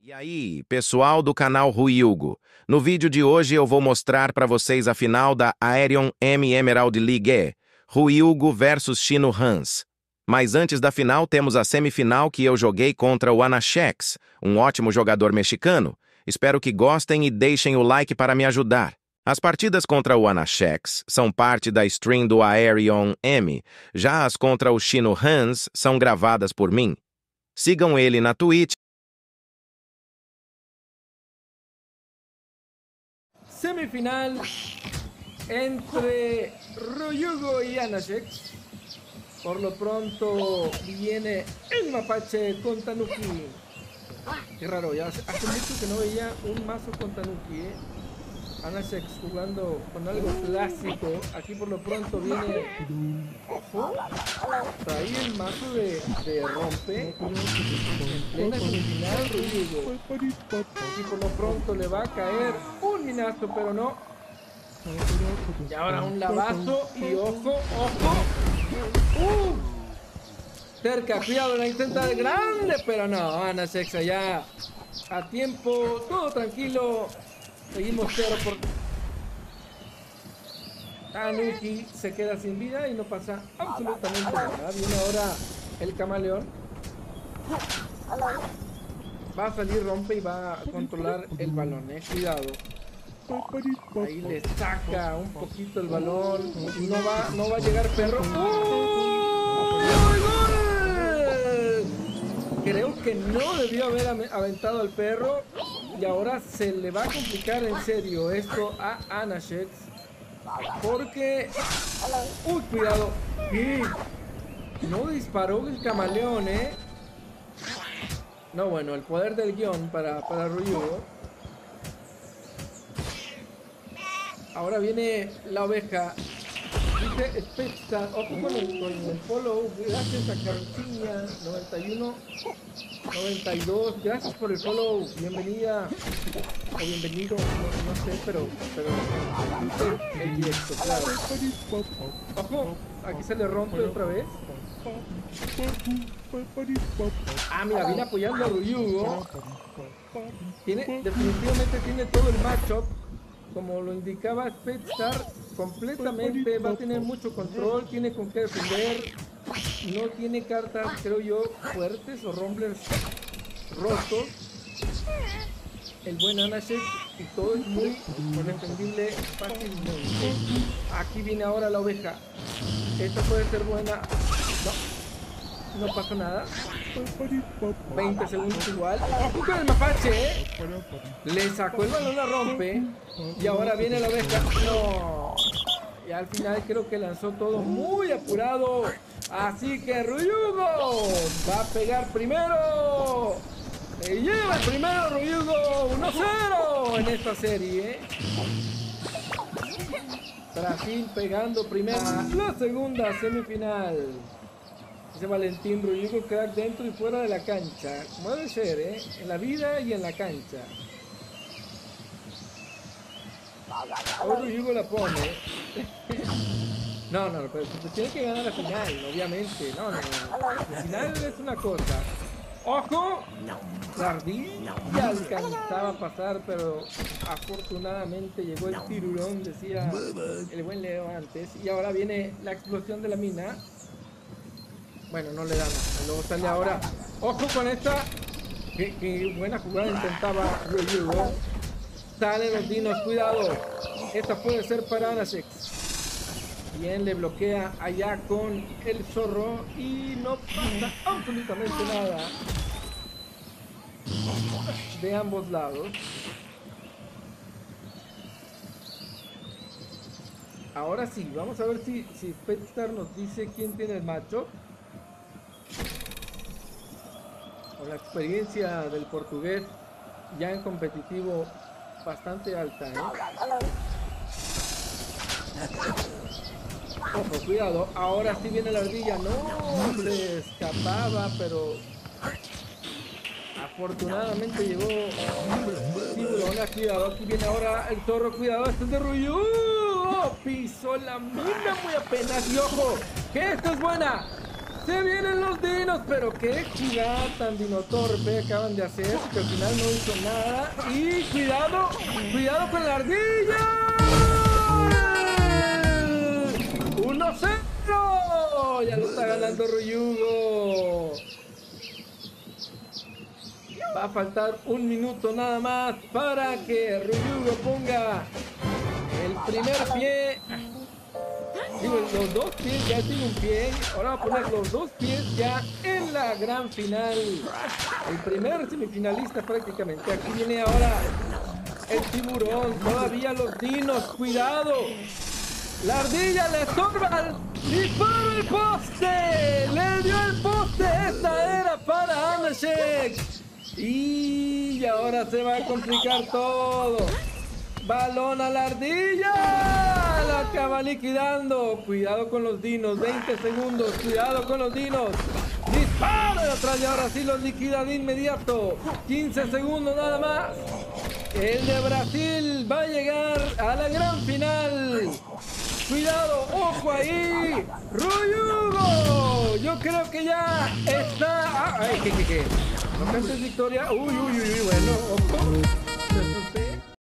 E aí, pessoal do canal Rui Hugo. No vídeo de hoje eu vou mostrar para vocês a final da Aerion M Emerald League, Rui Hugo versus Chino Hans. Mas antes da final temos a semifinal que eu joguei contra o Anachex, um ótimo jogador mexicano. Espero que gostem e deixem o like para me ajudar. As partidas contra o Anachex são parte da stream do Aerion M, já as contra o Chino Hans são gravadas por mim. Sigam ele na Twitch. Semifinal entre Rui Hugo y Anachex. Por lo pronto viene el mapache con Tanuki. Qué raro, ya hace mucho que no veía un mazo con Tanuki, Anachex jugando con algo clásico. Aquí por lo pronto viene, ojo, trae el mazo de rompe en plena semifinal Rui Hugo. Y por lo pronto le va a caer un minazo, pero no. Y ahora un lavazo y ojo. Cerca, cuidado, la intenta de grande, pero no, Anachex allá a tiempo, todo tranquilo. Seguimos 0 por... Tanuki se queda sin vida y no pasa absolutamente nada. Viene ahora el camaleón. Va a salir rompe y va a controlar el balón, cuidado. Ahí le saca un poquito el balón. No va a llegar perro. Creo que no debió haber aventado al perro. Y ahora se le va a complicar en serio esto a Anachex. Porque... ¡Uy, cuidado! ¿Qué? No disparó el camaleón, No, bueno, el poder del guión para Rui Hugo. Ahora viene la oveja. Dice Spetstar, ojo con el follow. Gracias a Carciña 91 92. Gracias por el follow. Bienvenida o bienvenido, no sé, pero dice el directo, claro. Ojo, aquí se le rompe otra vez. Ah, mira, viene apoyando a Rui Hugo. Definitivamente tiene todo el matchup. Como lo indicaba Spetstar, completamente va a tener mucho control, tiene con qué defender, no tiene cartas, creo yo, fuertes o rumblers rotos. El buen Anachex y todo es muy defendible fácilmente. Aquí viene ahora la oveja. Esta puede ser buena. No pasa nada. 20 segundos igual. Ojo con el mapache, Le sacó el balón a rompe. Y ahora viene la oveja. No. Y al final creo que lanzó todo muy apurado. Así que Rui Hugo va a pegar primero. Se lleva el primero Rui Hugo. 1-0 en esta serie, Brasil pegando primera. La segunda semifinal. Dice Valentín, Rui Hugo crack dentro y fuera de la cancha. Como debe ser, en la vida y en la cancha. Ahora Rui Hugo la pone. No, pero se tiene que ganar la final, obviamente. No. La final es una cosa. ¡Ojo! Sardilla alcanzaba a pasar, pero afortunadamente llegó el tirurón, decía el buen Leo antes. Y ahora viene la explosión de la mina. Bueno, no le da nada. Luego sale ahora. ¡Ojo con esta! Qué buena jugada intentaba Rui Hugo. Salen los dinos, cuidado. Esta puede ser para Anachex. Bien, le bloquea allá con el zorro. Y no pasa absolutamente nada. De ambos lados. Ahora sí, vamos a ver si Spetstar nos dice quién tiene el macho. Con la experiencia del portugués ya en competitivo bastante alta, Ojo, cuidado, ahora sí viene la ardilla. No, hombre, escapaba, pero afortunadamente llegó tiburón. Cuidado, aquí viene ahora el zorro. Cuidado, este es de Rui Hugo. Pisó la mina muy apenas. Y ojo, que esta es buena. Se vienen los dinos, pero qué jugada tan dinotorpe acaban de hacer, que al final no hizo nada. Y cuidado, cuidado con la ardilla. 1-0. Ya lo está ganando Ryugo. Va a faltar 1 minuto nada más para que Ryugo ponga el primer pie. Digo, los 2 pies ya tiene un pie. Ahora va a poner los 2 pies ya en la gran final. El primer semifinalista prácticamente. Aquí viene ahora el tiburón. Todavía los dinos. Cuidado. La ardilla le estorba. ¡Dispara el poste! ¡Le dio el poste! Esta era para Ameshek. Y ahora se va a complicar todo. Balón a la ardilla. La acaba liquidando. Cuidado con los dinos. 20 segundos. Cuidado con los dinos. Dispara de atrás y ahora sí los liquida de inmediato. 15 segundos nada más. El de Brasil va a llegar a la gran final. Cuidado, ojo ahí. Ryugo. Yo creo que ya está. ¿Qué? ¿No cantes victoria? Uy, bueno, ojo. Me asusté.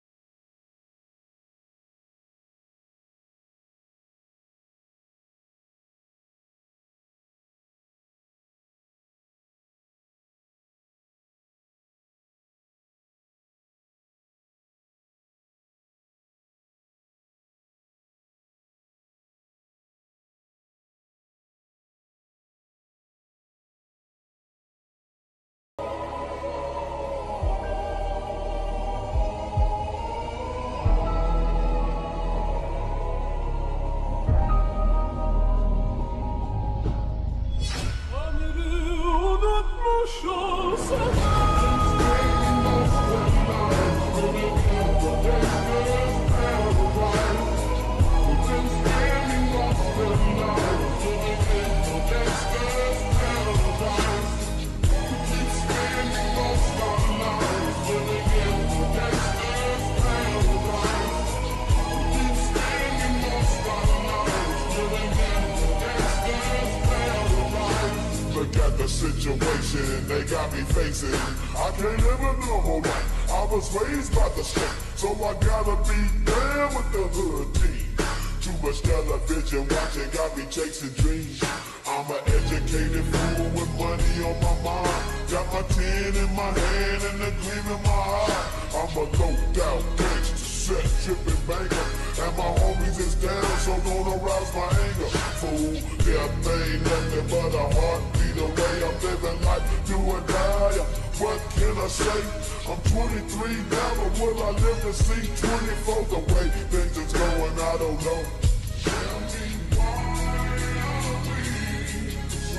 Situation they got me facing. I can't live a normal life. I was raised by the state, so I gotta be there with the hood team. Too much television watching got me chasing dreams. I'm an educated fool with money on my mind. Got my 10 in my hand and a gleam in my eye. I'm a loped out gangster, set tripping banker, and my homies is down, so don't arouse my anger. Fool, death ain't nothing but a heartbeat away. I'm living life, do or die. What can I say? I'm 23 now, but will I live to see 24? The way things is going, I don't know. Tell me why are we so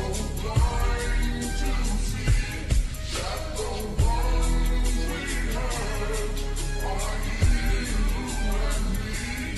blind to see that the ones we have are you and me?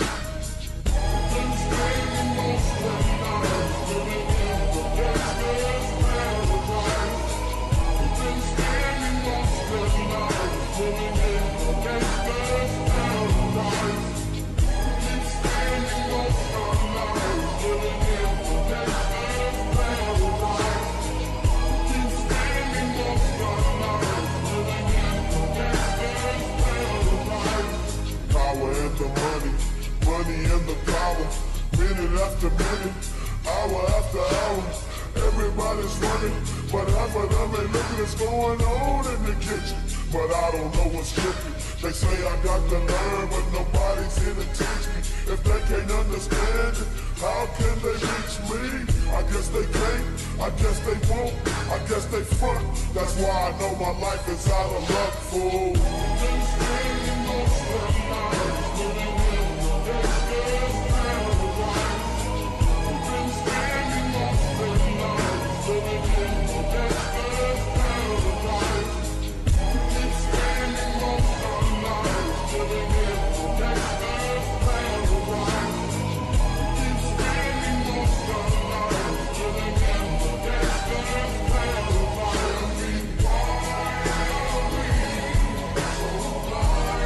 Been spending most of the night living in the gangster's paradise. Been spending most of the night living in the gangster's paradise. Been spending most of the night living in the gangster's paradise. Been spending most of the night living in the gangster's paradise. Power and the money, money and the power. Minute after minute, hour after hour. Everybody's running, but half of them ain't looking what's going on in the kitchen. But I don't know what's cooking. They say I got to learn, but nobody's here to teach me. If they can't understand it, how can they reach me? I guess they can't, I guess they won't, I guess they front. That's why I know my life is out of luck, fool. Been spending most of the night living in the gangster's paradise. Been spending most of the night living in the gangster's paradise. Been spending most of the night living in the gangster's paradise. Been spending most of the night living in the gangster's paradise. Tell me why are we so blind?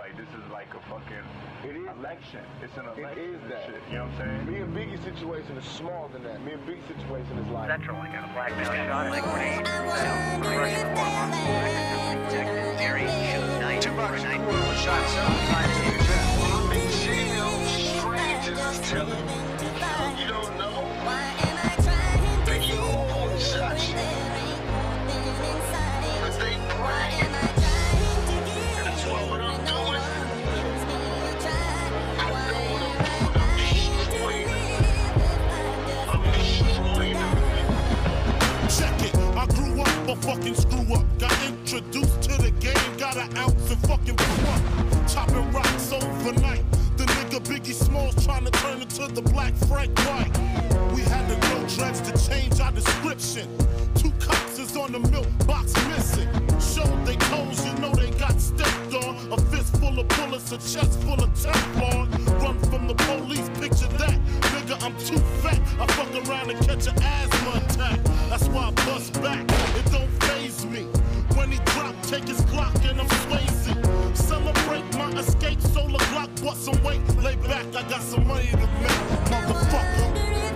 like this is like a fucking election. It's an election. It is that. Shit, you know what I'm saying? Me and Biggie's situation is smaller than that. Me and Biggie's situation is like... Central, like a blackmail shot at grenade. Russian war detected Mary shoot night for a night. Shot several times in your chest. Telling you don't know. They all shots. But they pray. That's what I'm doing. I know what I'm doing. I'm destroying them. Check it, I grew up a fucking screw up. Got introduced to the game, got an ounce and fucking blew up. Chopping rocks overnight. The nigga Biggie Smalls trying to turn into the Black Frank White. We had to grow dreads to change our description. 2 cops is on the milk box missing. Showed they toes, you know they got stepped on. A fist full of bullets, a chest full of Teflon. Run from the police, picture that. Nigga, I'm too fat. I fuck around and catch an asthma attack. That's why I bust back. It don't faze me. When he drop, take his clock and I'm Swayze. Celebrate my escape, solar clock, bust some weight. Lay back, I got some money to make, motherfucker.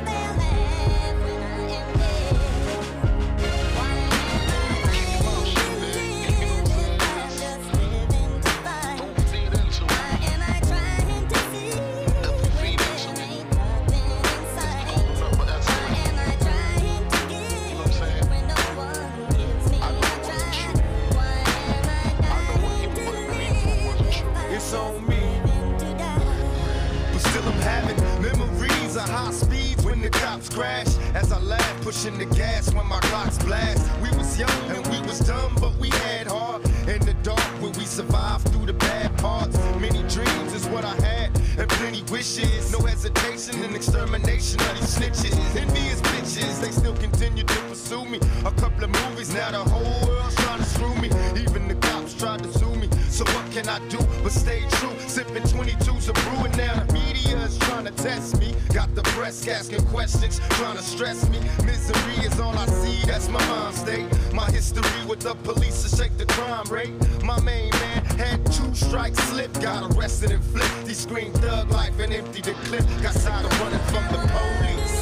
Crash as I laugh, pushing the gas when my clocks blast. We was young and we was dumb, but we had heart. In the dark where we survived through the bad parts. Many dreams is what I had, and plenty wishes. No hesitation and extermination of these snitches. Envious bitches, they still continue to pursue me. A couple of movies, now the whole world's trying to screw me. Even the cops tried to sue me. So what can I do but stay true? Sipping 22s of brew, and now the media is trying to test me. Got the press asking questions, trying to stress me. Misery is all I see, that's my mind state. My history with the police to shake the crime rate. My main man had 2 strikes slip, got arrested and flipped. He screamed thug life and emptied the clip. Got tired of running from the police.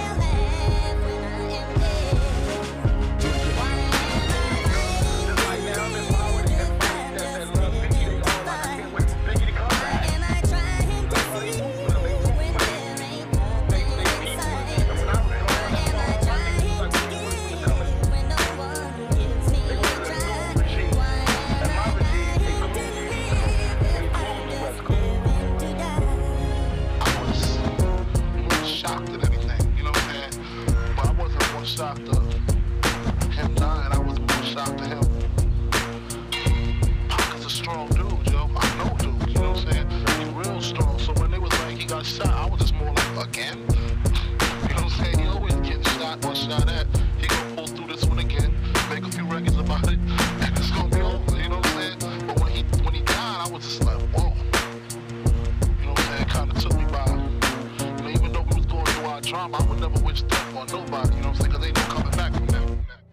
Shocked of him dying, I was more shocked of him. Pocket's a strong dude, yo. I know dude, you know what I'm saying? He's real strong, so when they was like, he got shot, I was just more like, again? You know what I'm saying? He always getting shot or shot at. He gonna pull through this one again, make a few records about it, and it's gonna be over, you know what I'm saying? But when he died, I was just like, whoa. You know what I'm saying? It kinda took me by. You know, even though we was going through our trauma, I would never wish death on nobody, you know what I'm saying? Cause they ain't no coming back from that.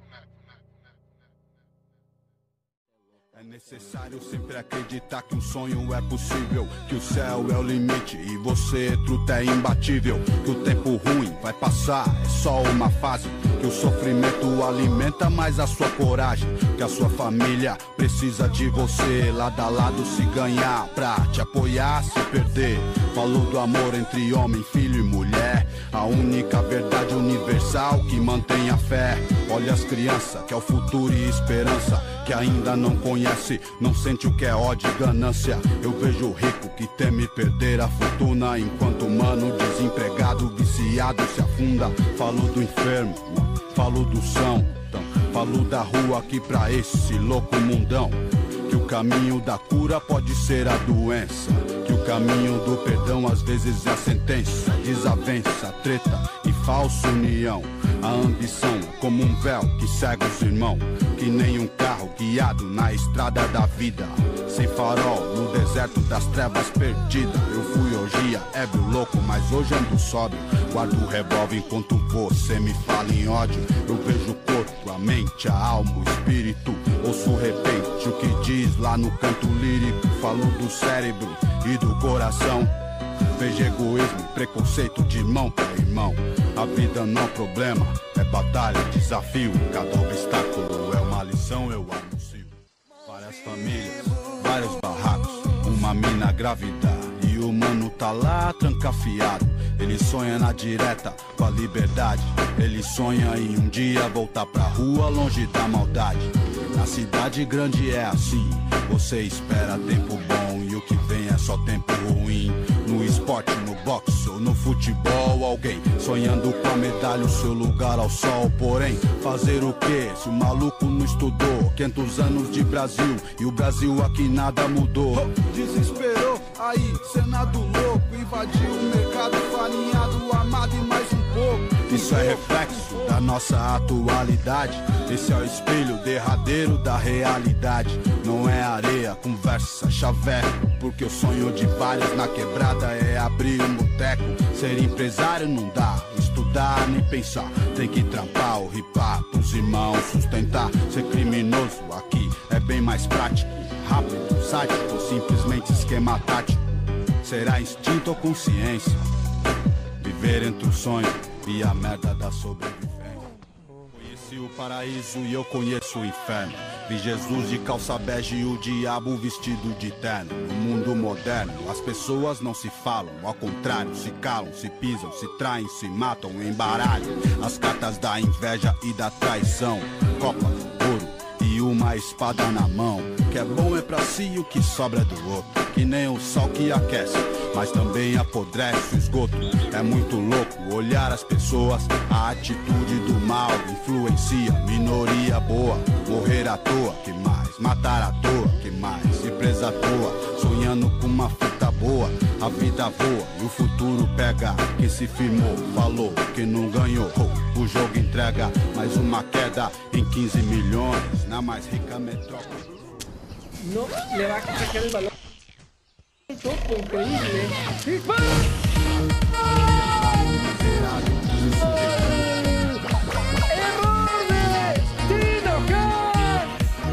É necessário sempre acreditar que um sonho é possível, que o céu é o limite e você, truta, é imbatível, que o tempo ruim vai passar, é só uma fase, que o sofrimento alimenta mais a sua coragem, que a sua família precisa de você, lado a lado se ganhar, pra te apoiar, se perder. Falou do amor entre homem, filho e mulher, a única verdade universal que mantém a fé. Olha as crianças, que é o futuro e esperança, que ainda não conhece, não sente o que é ódio e ganância. Eu vejo o rico que teme perder a fortuna, enquanto o mano desempregado, viciado se afunda. Falou do enfermo, falou do são, falou da rua aqui pra esse louco mundão. Que o caminho da cura pode ser a doença, que o caminho do perdão às vezes é a sentença. Desavença, treta e falsa união. A ambição é como um véu que cega os irmãos, que nem um carro guiado na estrada da vida. Sem farol, no deserto das trevas perdida. Eu fui orgia, ébrio louco, mas hoje ando sóbrio. Guardo o revólver enquanto você me fala em ódio. Eu vejo o corpo, a mente, a alma, o espírito. Ouço repente o que diz lá no canto lírico. Falo do cérebro e do coração. Vejo egoísmo e preconceito de irmão pra irmão. A vida não é problema, é batalha, desafio. Cada obstáculo é uma lição, eu anuncio. Várias famílias, vários barracos, uma mina grávida e o mano tá lá trancafiado. Ele sonha na direta com a liberdade. Ele sonha em um dia voltar pra rua longe da maldade. Na cidade grande é assim, você espera tempo bom e o que vem é só tempo ruim. No esporte, no boxe ou no futebol, alguém sonhando com a medalha, o seu lugar ao sol. Porém, fazer o que se o maluco não estudou? 500 anos de Brasil e o Brasil aqui nada mudou. Desesperou, aí, Senado louco, invadiu o mercado farinhado, amado e mais um pouco. Isso é reflexo da nossa atualidade. Esse é o espelho derradeiro da realidade. Não é areia, conversa, chaveco. Porque o sonho de vários na quebrada é abrir um boteco. Ser empresário não dá, estudar nem pensar. Tem que trampar ou ripar pros irmãos sustentar. Ser criminoso aqui é bem mais prático. Rápido, sádico, simplesmente esquema tático. Será instinto ou consciência? Viver entre o sonho e a merda da sobrevivência. Conheci o paraíso e eu conheço o inferno. Vi Jesus de calça bege e o diabo vestido de terno. No mundo moderno, as pessoas não se falam. Ao contrário, se calam, se pisam, se traem, se matam, embaralham. As cartas da inveja e da traição. Copa, ouro e uma espada na mão. O que é bom é pra si e o que sobra é do outro. Que nem o sol que aquece, mas também apodrece o esgoto. É muito louco olhar as pessoas. A atitude do mal influencia. Minoria boa, morrer à toa, que mais? Matar à toa, que mais? Ir presa à toa, sonhando com uma fita boa. A vida voa e o futuro pega. Quem se firmou, falou que não ganhou. O jogo entrega mais uma queda em 15 milhões na mais rica metrópole. No le va a sacar el balón. Topo increíble. ¡Sí! ¡Error de Tino Khan!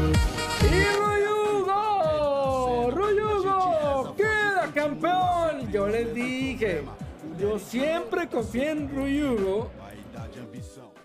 ¡Y Ruyugo! ¡Ruyugo! ¡Queda campeón! Yo les dije, yo siempre confié en Ruyugo.